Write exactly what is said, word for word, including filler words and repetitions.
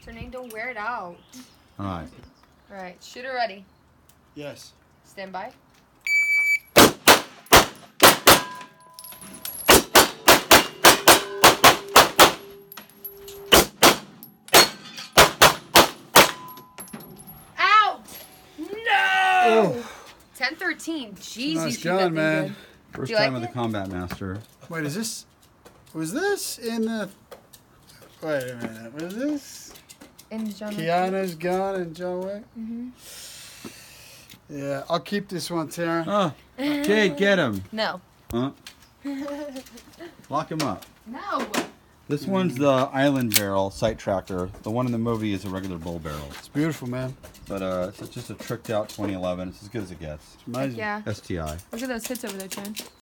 Trinae, don't wear it out. All right. All right, shooter ready. Yes. Stand by. Out! No! Oh. ten thirteen. Jeez, Nice you shoot gun, that thing man. good. First Do you time like with it? the Combat Master. Wait, is this... Was this in the... Wait a minute. Was this... In John Wick. Keanu's gun in John Wick? Mm-hmm. Yeah, I'll keep this one, Taran. Oh, Jade, get him. No. Huh? Lock him up. No. This one's the Island Barrel sight tractor. The one in the movie is a regular bull barrel. It's beautiful, man. But uh, it's just a tricked out twenty eleven. It's as good as it gets. It's amazing. Yeah. S T I. Look at those hits over there, Tran.